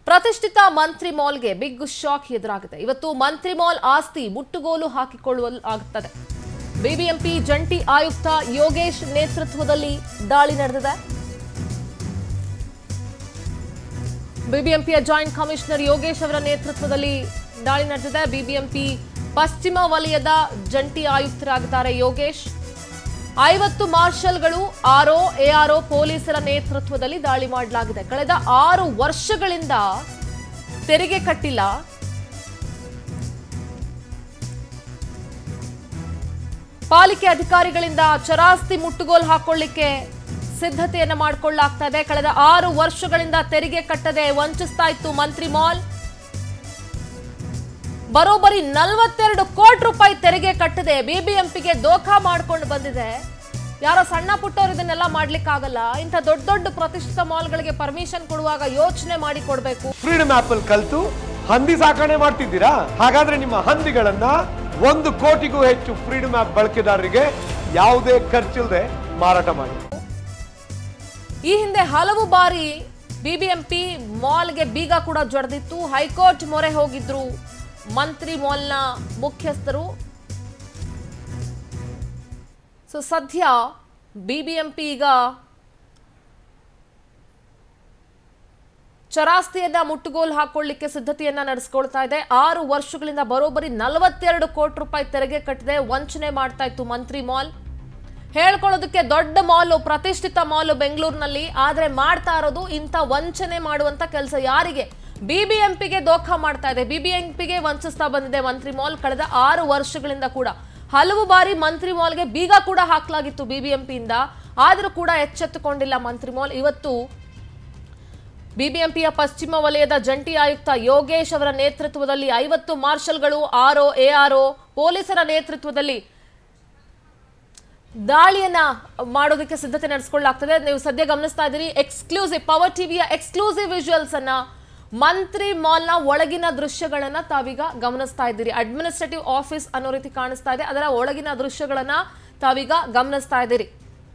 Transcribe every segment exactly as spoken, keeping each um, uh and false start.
ಪ್ರತಿಷ್ಠಿತ ಮಂತ್ರಿ ಮಾಲ್ಗೆ big shock ಎದುರಾಗಿದೆ. ಇವತ್ತು ಮಂತ್ರಿ ಮಾಲ್ ಆಸ್ತಿ ಮುಟ್ಟುಗೋಲು ಹಾಕಿಕೊಳ್ಳಲಾಗುತ್ತದೆ. ಬಿಬಿಎಂಪಿ ಜಂಟಿ ಆಯುಕ್ತ ಯೋಗೇಶ್ ನೇತೃತ್ವದಲ್ಲಿ ದಾಳಿ ನಡೆದಿದೆ. ಬಿಬಿಎಂಪಿಯ ಜಾಯಿಂಟ್ ಕಮಿಷನರ್ ಯೋಗೇಶ್ ಅವರ ನೇತೃತ್ವದಲ್ಲಿ ದಾಳಿ ನಡೆದಿದೆ. ಬಿಬಿಎಂಪಿ ಪಶ್ಚಿಮ ವಲಯದ ಜಂಟಿ ಆಯುಕ್ತರಾಗಿದ್ದಾರೆ ಯೋಗೇಶ್. ಐವತ್ತು ಮಾರ್ಷಲ್ಗಳು, ಆರ್ಒ, ಎಆರ್ಒ ಪೊಲೀಸರ ನೇತೃತ್ವದಲ್ಲಿ ದಾಳಿ ಮಾಡಲಾಗಿದೆ. ಕಳೆದ ಆರು ವರ್ಷಗಳಿಂದ ತೆರಿಗೆ ಕಟ್ಟಿಲ್ಲ. ಪಾಲಿಕೆ ಅಧಿಕಾರಿಗಳಿಂದ ಚರಾಸ್ತಿ ಮುಟ್ಟುಗೋಲು ಹಾಕೊಳ್ಳಿಕ್ಕೆ ಸಿದ್ಧತೆಯನ್ನ ಮಾಡಿಕೊಳ್ಳಲಾಗ್ತಾ ಇದೆ. ಕಳೆದ ಆರು ವರ್ಷಗಳಿಂದ ತೆರಿಗೆ ಕಟ್ಟದೆ ವಂಚಿಸ್ತಾ ಇತ್ತು ಮಂತ್ರಿ ಮಾಲ್. ಬರೋಬ್ಬರಿ ನಲವತ್ತೆರಡು ಕೋಟಿ ರೂಪಾಯಿ ತೆರಿಗೆ ಕಟ್ಟದೆ ಬಿಬಿಎಂಪಿಗೆ ದೋಖಾ ಮಾಡ್ಕೊಂಡು ಬಂದಿದೆ. ಯಾರೋ ಸಣ್ಣ ಪುಟ್ಟವರು ಇದನ್ನೆಲ್ಲ ಮಾಡ್ಲಿಕ್ಕೆ ಆಗಲ್ಲ. ಇಂಥ ದೊಡ್ಡ ದೊಡ್ಡ ಪ್ರತಿಷ್ಠಿತ ಮಾಲ್ಗಳಿಗೆ ಪರ್ಮಿಷನ್ ಕೊಡುವಾಗ ಯೋಚನೆ ಮಾಡಿ ಕೊಡಬೇಕು. ಫ್ರೀಡಮ್ ಆಪ್ ಅಲ್ಲಿ ಕಲ್ತು ಹಂದಿ ಸಾಕಣೆ ಮಾಡ್ತಿದ್ದೀರಾ? ಹಾಗಾದ್ರೆ ನಿಮ್ಮ ಹಂದಿಗಳನ್ನ ಒಂದು ಕೋಟಿಗೂ ಹೆಚ್ಚು ಫ್ರೀಡಮ್ ಆಪ್ ಬಳಕೆದಾರರಿಗೆ ಯಾವುದೇ ಖರ್ಚಿಲ್ಲದೆ ಮಾರಾಟ ಮಾಡಿ. ಈ ಹಿಂದೆ ಹಲವು ಬಾರಿ ಬಿಬಿಎಂಪಿ ಮಾಲ್ಗೆ ಬೀಗ ಕೂಡ ಜೊಡೆದಿತ್ತು. ಹೈಕೋರ್ಟ್ ಮೊರೆ ಹೋಗಿದ್ರು ಮಂತ್ರಿ ಮಾಲ್ನ ಮುಖ್ಯಸ್ಥರು. ಸೊ ಸದ್ಯ ಬಿಬಿಎಂಪಿ ಈಗ ಚರಾಸ್ತಿಯನ್ನ ಮುಟ್ಟುಗೋಲು ಹಾಕೊಳ್ಳಿಕ್ಕೆ ಸಿದ್ಧತೆಯನ್ನ ನಡೆಸಿಕೊಳ್ತಾ ಇದೆ. ಆರು ವರ್ಷಗಳಿಂದ ಬರೋಬ್ಬರಿ ನಲವತ್ತೆರಡು ಕೋಟಿ ರೂಪಾಯಿ ತೆರಿಗೆ ಕಟ್ಟದೆ ವಂಚನೆ ಮಾಡ್ತಾ ಇತ್ತು ಮಂತ್ರಿ ಮಾಲ್. ಹೇಳ್ಕೊಳ್ಳೋದಕ್ಕೆ ದೊಡ್ಡ ಮಾಲು, ಪ್ರತಿಷ್ಠಿತ ಮಾಲು ಬೆಂಗಳೂರಿನಲ್ಲಿ, ಆದ್ರೆ ಮಾಡ್ತಾ ಇರೋದು ಇಂಥ ವಂಚನೆ ಮಾಡುವಂತ ಕೆಲಸ. ಯಾರಿಗೆ? ಬಿಬಿಎಂಪಿಗೆ ದೋಖಾ ಮಾಡ್ತಾ ಇದೆ. ಬಿಬಿಎಂಪಿಗೆ ವಂಚಿಸ್ತಾ ಬಂದಿದೆ ಮಂತ್ರಿ ಮಾಲ್. ಕಳೆದ ಆರು ವರ್ಷಗಳಿಂದ ಕೂಡ ಹಲವು ಬಾರಿ ಮಂತ್ರಿ ಮಾಲ್ಗೆ ಬೀಗ ಕೂಡ ಹಾಕಲಾಗಿತ್ತು ಬಿಬಿಎಂಪಿಯಿಂದ, ಆದರೂ ಕೂಡ ಎಚ್ಚೆತ್ತುಕೊಂಡಿಲ್ಲ ಮಂತ್ರಿ ಮಾಲ್. ಇವತ್ತು ಬಿಬಿಎಂಪಿಯ ಪಶ್ಚಿಮ ವಲಯದ ಜಂಟಿ ಆಯುಕ್ತ ಯೋಗೇಶ್ ಅವರ ನೇತೃತ್ವದಲ್ಲಿ ಐವತ್ತು ಮಾರ್ಷಲ್ಗಳು, ಆರ್ಒ, ಎಆರ್ಒ ಪೊಲೀಸರ ನೇತೃತ್ವದಲ್ಲಿ ದಾಳಿಯನ್ನ ಮಾಡೋದಕ್ಕೆ ಸಿದ್ಧತೆ ನಡೆಸಿಕೊಳ್ಳಲಾಗ್ತದೆ. ನೀವು ಸದ್ಯ ಗಮನಿಸ್ತಾ ಇದ್ದೀರಿ ಎಕ್ಸ್ಕ್ಲೂಸಿವ್ ಪವರ್ ಟಿವಿಯ ಎಕ್ಸ್ಕ್ಲೂಸಿವ್ ವಿಜುವಲ್ಸ್ ಅನ್ನ, ಮಂತ್ರಿ ಮಾಲ್ನ ಒಳಗಿನ ದೃಶ್ಯಗಳನ್ನ ತಾವೀಗ ಗಮನಿಸ್ತಾ ಇದ್ದೀರಿ. ಅಡ್ಮಿನಿಸ್ಟ್ರೇಟಿವ್ ಆಫೀಸ್ ಅನ್ನೋ ರೀತಿ ಕಾಣಿಸ್ತಾ ಇದೆ, ಅದರ ಒಳಗಿನ ದೃಶ್ಯಗಳನ್ನ ತಾವೀಗ ಗಮನಿಸ್ತಾ ಇದ್ದೀರಿ.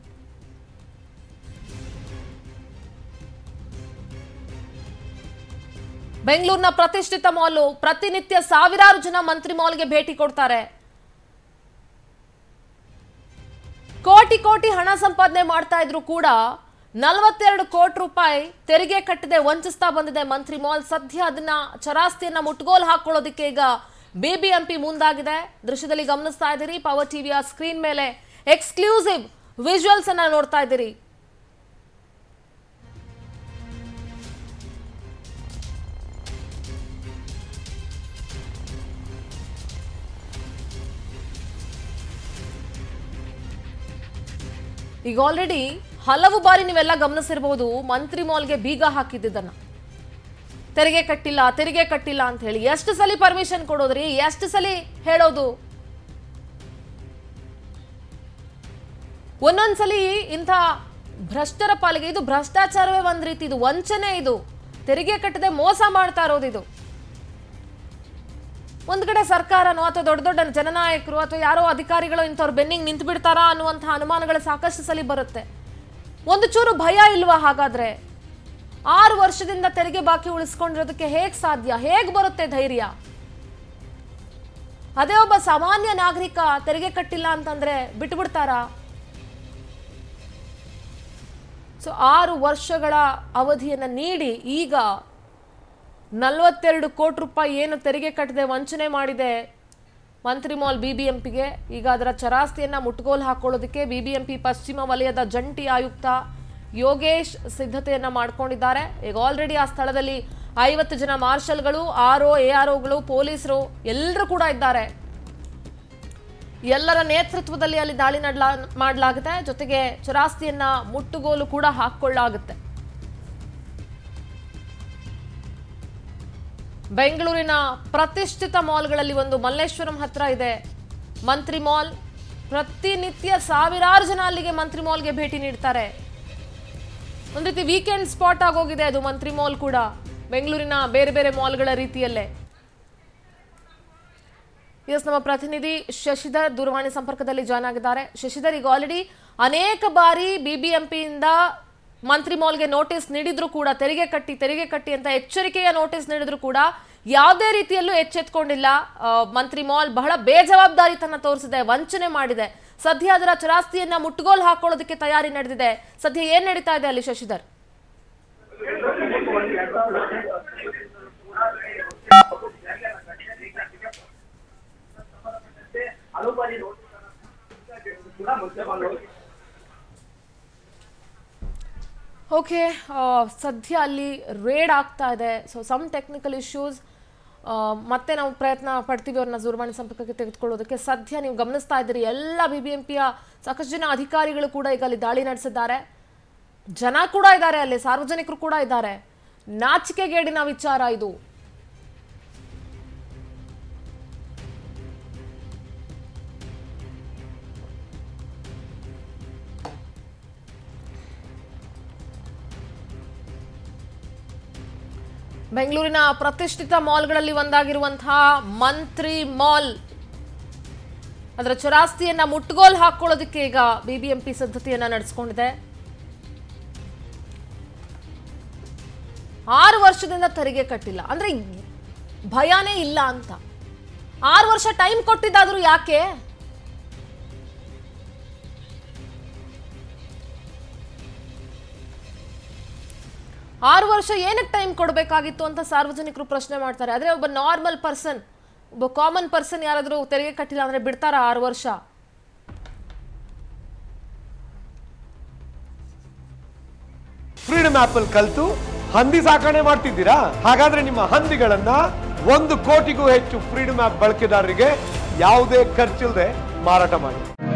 ಬೆಂಗಳೂರಿನ ಪ್ರತಿಷ್ಠಿತ ಮಾಲು, ಪ್ರತಿನಿತ್ಯ ಸಾವಿರಾರು ಜನ ಮಂತ್ರಿ ಮಾಲ್ಗೆ ಭೇಟಿ ಕೊಡ್ತಾರೆ. ಕೋಟಿ ಕೋಟಿ ಹಣ ಸಂಪಾದನೆ ಮಾಡ್ತಾ ಇದ್ರು ಕೂಡ ನಲವತ್ತೆರಡು ಕೋಟಿ ರೂಪಾಯಿ ತೆರಿಗೆ ಕಟ್ಟದೆ ವಂಚಿಸ್ತಾ ಬಂದಿದೆ ಮಂತ್ರಿ ಮಾಲ್. ಸದ್ಯ ಅದನ್ನ ಚರಾಸ್ತಿಯನ್ನ ಮುಟ್ಟುಗೋಲು ಹಾಕೊಳ್ಳೋದಕ್ಕೆ ಈಗ ಬಿಬಿಎಂಪಿ ಮುಂದಾಗಿದೆ. ದೃಶ್ಯದಲ್ಲಿ ಗಮನಿಸ್ತಾ ಇದ್ದೀರಿ, ಪವರ್ ಟಿವಿಯ ಸ್ಕ್ರೀನ್ ಮೇಲೆ ಎಕ್ಸ್ಕ್ಲೂಸಿವ್ ವಿಜುವಲ್ಸ್ ಅನ್ನ ನೋಡ್ತಾ ಇದ್ದೀರಿ. ಈಗ ಆಲ್ರೆಡಿ ಹಲವು ಬಾರಿ ನೀವೆಲ್ಲ ಗಮನಿಸಿರಬಹುದು ಮಂತ್ರಿ ಮಾಲ್ಗೆ ಬೀಗ ಹಾಕಿದ್ದನ್ನ, ತೆರಿಗೆ ಕಟ್ಟಿಲ್ಲ ತೆರಿಗೆ ಕಟ್ಟಿಲ್ಲ ಅಂತ ಹೇಳಿ. ಎಷ್ಟು ಸಲ ಪರ್ಮಿಷನ್ ಕೊಡೋದ್ರಿ? ಎಷ್ಟು ಸಲ ಹೇಳೋದು? ಒಂದೊಂದ್ಸಲಿ ಇಂಥ ಭ್ರಷ್ಟರ ಪಾಲಿಗೆ ಇದು ಭ್ರಷ್ಟಾಚಾರವೇ ಒಂದ್ ರೀತಿ, ಇದು ವಂಚನೆ, ಇದು ತೆರಿಗೆ ಕಟ್ಟದೆ ಮೋಸ ಮಾಡ್ತಾ ಇರೋದು. ಇದು ಒಂದ್ ಕಡೆ ಸರ್ಕಾರನೋ ಅಥವಾ ದೊಡ್ಡ ದೊಡ್ಡ ಜನನಾಯಕರು ಅಥವಾ ಯಾರೋ ಅಧಿಕಾರಿಗಳು ಇಂಥವ್ರು ಬೆನ್ನಿಗೆ ನಿಂತು ಬಿಡ್ತಾರಾ ಅನ್ನುವಂತಹ ಅನುಮಾನಗಳು ಸಾಕಷ್ಟು ಸಲ ಬರುತ್ತೆ. ಒಂದು ಚೂರು ಭಯ ಇಲ್ವಾ? ಹಾಗಾದ್ರೆ ಆರು ವರ್ಷದಿಂದ ತೆರಿಗೆ ಬಾಕಿ ಉಳಿಸ್ಕೊಂಡಿರೋದಕ್ಕೆ ಹೇಗ್ ಸಾಧ್ಯ? ಹೇಗ್ ಬರುತ್ತೆ ಧೈರ್ಯ? ಅದೇ ಒಬ್ಬ ಸಾಮಾನ್ಯ ನಾಗರಿಕ ತೆರಿಗೆ ಕಟ್ಟಿಲ್ಲ ಅಂತಂದ್ರೆ ಬಿಟ್ಟು ಬಿಡ್ತಾರಾ? ಸೊ ಆರು ವರ್ಷಗಳ ಅವಧಿಯನ್ನ ನೀಡಿ ಈಗ ನಲವತ್ತೆರಡು ಕೋಟಿ ರೂಪಾಯಿ ಏನು ತೆರಿಗೆ ಕಟ್ಟದೆ ವಂಚನೆ ಮಾಡಿದೆ ಮಂತ್ರಿ ಮಾಲ್ ಬಿಬಿಎಂಪಿಗೆ, ಈಗ ಅದರ ಚರಾಸ್ತಿಯನ್ನ ಮುಟ್ಟುಗೋಲು ಹಾಕೊಳ್ಳೋದಕ್ಕೆ ಬಿಬಿಎಂಪಿ ಪಶ್ಚಿಮ ವಲಯದ ಜಂಟಿ ಆಯುಕ್ತ ಯೋಗೇಶ್ ಸಿದ್ಧತೆಯನ್ನ ಮಾಡ್ಕೊಂಡಿದ್ದಾರೆ. ಈಗ ಆಲ್ರೆಡಿ ಆ ಸ್ಥಳದಲ್ಲಿ ಐವತ್ತು ಜನ ಮಾರ್ಷಲ್ಗಳು, ಆರ್ಒ, ಎಆರ್ಒಗಳು, ಪೊಲೀಸರು ಎಲ್ಲರೂ ಕೂಡ ಇದ್ದಾರೆ. ಎಲ್ಲರ ನೇತೃತ್ವದಲ್ಲಿ ಅಲ್ಲಿ ದಾಳಿ ನಡ್ಲಾ ಮಾಡಲಾಗುತ್ತೆ. ಜೊತೆಗೆ ಚರಾಸ್ತಿಯನ್ನ ಮುಟ್ಟುಗೋಲು ಕೂಡ ಹಾಕೊಳ್ಳಲಾಗುತ್ತೆ. ಬೆಂಗಳೂರಿನ ಪ್ರತಿಷ್ಠಿತ ಮಾಲ್ಗಳಲ್ಲಿ ಒಂದು ಮಲ್ಲೇಶ್ವರಂ ಹತ್ರ ಇದೆ ಮಂತ್ರಿ ಮಾಲ್. ಪ್ರತಿನಿತ್ಯ ಸಾವಿರಾರು ಜನ ಅಲ್ಲಿಗೆ ಮಂತ್ರಿ ಮಾಲ್ಗೆ ಭೇಟಿ ನೀಡ್ತಾರೆ. ಒಂದು ರೀತಿ ವೀಕೆಂಡ್ ಸ್ಪಾಟ್ ಆಗೋಗಿದೆ ಅದು ಮಂತ್ರಿ ಮಾಲ್ ಕೂಡ, ಬೆಂಗಳೂರಿನ ಬೇರೆ ಬೇರೆ ಮಾಲ್ಗಳ ರೀತಿಯಲ್ಲೇ. ಎಸ್, ನಮ್ಮ ಪ್ರತಿನಿಧಿ ಶಶಿಧರ್ ದೂರವಾಣಿ ಸಂಪರ್ಕದಲ್ಲಿ ಜಾಯ್ನ್ ಆಗಿದ್ದಾರೆ. ಶಶಿಧರ್, ಈಗ ಆಲ್ರೆಡಿ ಅನೇಕ ಬಾರಿ ಬಿಬಿಎಂಪಿಯಿಂದ ಮಂತ್ರಿ ಮಾಲ್ಗೆ ನೋಟಿಸ್ ನೀಡಿದ್ರು ಕೂಡ ತೆರಿಗೆ ಕಟ್ಟಿ ತೆರಿಗೆ ಕಟ್ಟಿ ಅಂತ ಎಚ್ಚರಿಕೆಯ ನೋಟಿಸ್ ನೀಡಿದ್ರು ಕೂಡ ಯಾವುದೇ ರೀತಿಯಲ್ಲೂ ಎಚ್ಚೆತ್ಕೊಂಡಿಲ್ಲ. ಮಂತ್ರಿ ಮಾಲ್ ಬಹಳ ಬೇಜವಾಬ್ದಾರಿತನ ತೋರಿಸಿದೆ, ವಂಚನೆ ಮಾಡಿದೆ. ಸದ್ಯ ಅದರ ಚರಾಸ್ತಿಯನ್ನ ಮುಟ್ಟುಗೋಲು ಹಾಕೊಳ್ಳೋದಕ್ಕೆ ತಯಾರಿ ನಡೆದಿದೆ. ಸದ್ಯ ಏನ್ ನಡೀತಾ ಇದೆ ಅಲ್ಲಿ ಶಶಿಧರ್? ಓಕೆ, ಸದ್ಯ ಅಲ್ಲಿ ರೇಡ್ ಆಗ್ತಾ ಇದೆ. ಸೊ ಸಮ್ ಟೆಕ್ನಿಕಲ್ ಇಶ್ಯೂಸ್, ಮತ್ತೆ ನಾವು ಪ್ರಯತ್ನ ಪಡ್ತೀವಿ ಅವ್ರನ್ನ ದೂರವಾಣಿ ಸಂಪರ್ಕಕ್ಕೆ ತೆಗೆದುಕೊಳ್ಳೋದಕ್ಕೆ. ಸದ್ಯ ನೀವು ಗಮನಿಸ್ತಾ ಇದ್ದೀರಿ, ಎಲ್ಲ ಬಿ ಬಿ ಎಂ ಪಿಯ ಸಾಕಷ್ಟು ಜನ ಅಧಿಕಾರಿಗಳು ಕೂಡ ಈಗ ಅಲ್ಲಿ ದಾಳಿ ನಡೆಸಿದ್ದಾರೆ. ಜನ ಕೂಡ ಇದ್ದಾರೆ, ಅಲ್ಲಿ ಸಾರ್ವಜನಿಕರು ಕೂಡ ಇದ್ದಾರೆ. ನಾಚಿಕೆಗೇಡಿನ ವಿಚಾರ ಇದು. ಬೆಂಗಳೂರಿನ ಪ್ರತಿಷ್ಠಿತ ಮಾಲ್ಗಳಲ್ಲಿ ಒಂದಾಗಿರುವಂತಹ ಮಂತ್ರಿ ಮಾಲ್, ಅದರ ಚರಾಸ್ತಿಯನ್ನ ಮುಟ್ಟುಗೋಲು ಹಾಕೊಳ್ಳೋದಕ್ಕೆ ಈಗ ಬಿಬಿಎಂಪಿ ಸಿದ್ಧತೆಯನ್ನ ನಡೆಸಿಕೊಂಡಿದೆ. ಆರು ವರ್ಷದಿಂದ ತೆರಿಗೆ ಕಟ್ಟಿಲ್ಲ ಅಂದ್ರೆ ಭಯನೇ ಇಲ್ಲ ಅಂತ. ಆರು ವರ್ಷ ಟೈಮ್ ಕೊಟ್ಟಿದ್ದಾದ್ರೂ ಯಾಕೆ? ಆರು ವರ್ಷ ಏನಕ್ಕೆ ಟೈಮ್ ಕೊಡಬೇಕಾಗಿತ್ತು ಅಂತ ಸಾರ್ವಜನಿಕರು ಪ್ರಶ್ನೆ ಮಾಡ್ತಾರೆ. ಆದ್ರೆ ಒಬ್ಬ ನಾರ್ಮಲ್ ಪರ್ಸನ್, ಒಬ್ಬ ಕಾಮನ್ ಪರ್ಸನ್ ಯಾರಾದ್ರೂ ತೆರಿಗೆ ಕಟ್ಟಿಲ್ಲ ಅಂದ್ರೆ ಬಿಡ್ತಾರ ಆರು ವರ್ಷ? ಫ್ರೀಡಮ್ ಆಪ್ ಅಲ್ಲಿ ಕಲ್ತು ಹಂದಿ ಸಾಕಣೆ ಮಾಡ್ತಿದ್ದೀರಾ? ಹಾಗಾದ್ರೆ ನಿಮ್ಮ ಹಂದಿಗಳನ್ನ ಒಂದು ಕೋಟಿಗೂ ಹೆಚ್ಚು ಫ್ರೀಡಮ್ ಆಪ್ ಬಳಕೆದಾರರಿಗೆ ಯಾವುದೇ ಖರ್ಚಿಲ್ಲದೆ ಮಾರಾಟ ಮಾಡಿ.